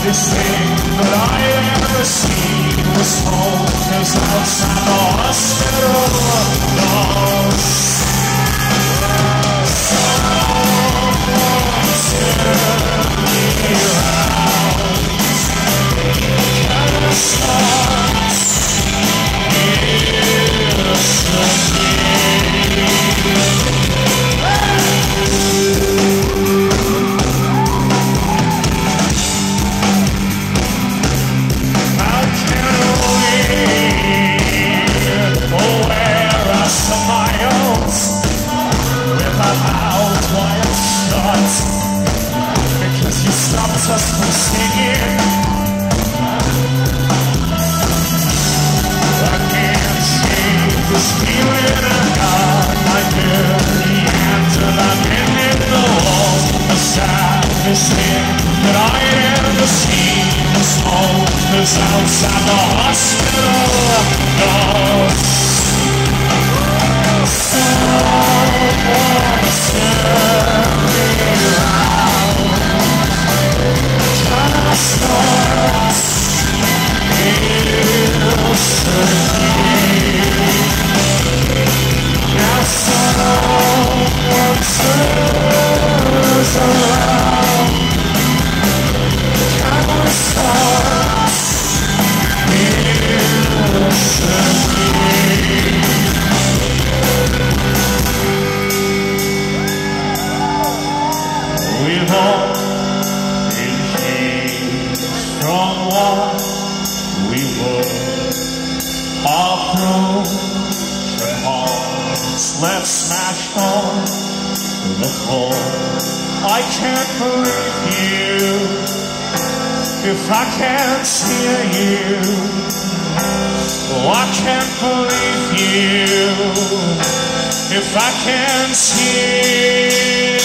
saddest thing that I ever seen was focus outside the hospital doors. Someone turn me around. Can I start because you stopped us from singing. I can't shake this feeling I got. I feel the answer I'm in the wall. The saddest thing that I ever seen was smokers outside the hospital doors. Someone turn me around. Just us innocently. Now someone turns around. Just us innocently. We've all been changed from what we were. Our broken hearts left smashed on the floor. I can't believe you if I can't hear you. Oh, I can't believe you if I can't hear you.